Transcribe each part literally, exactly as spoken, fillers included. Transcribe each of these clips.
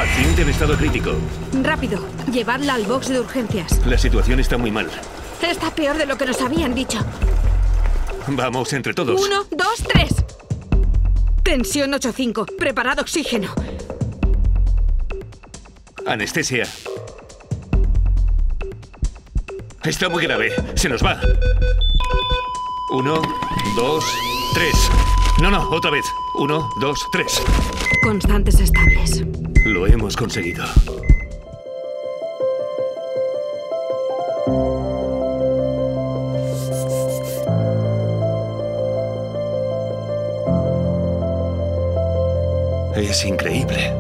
Paciente en estado crítico. Rápido, llevadla al box de urgencias. La situación está muy mal. Está peor de lo que nos habían dicho. Vamos, entre todos. Uno, dos, tres. Tensión ocho cinco. Preparado oxígeno. Anestesia. Está muy grave. Se nos va. Uno, dos, tres. No, no, otra vez. Uno, dos, tres. Constantes estables. Lo hemos conseguido. Es increíble.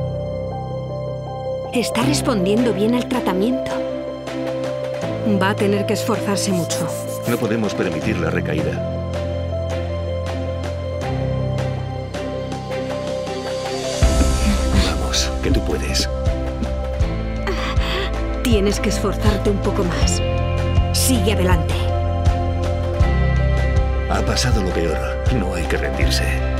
Está respondiendo bien al tratamiento. Va a tener que esforzarse mucho. No podemos permitir la recaída. Vamos, que tú puedes. Tienes que esforzarte un poco más. Sigue adelante. Ha pasado lo peor. No hay que rendirse.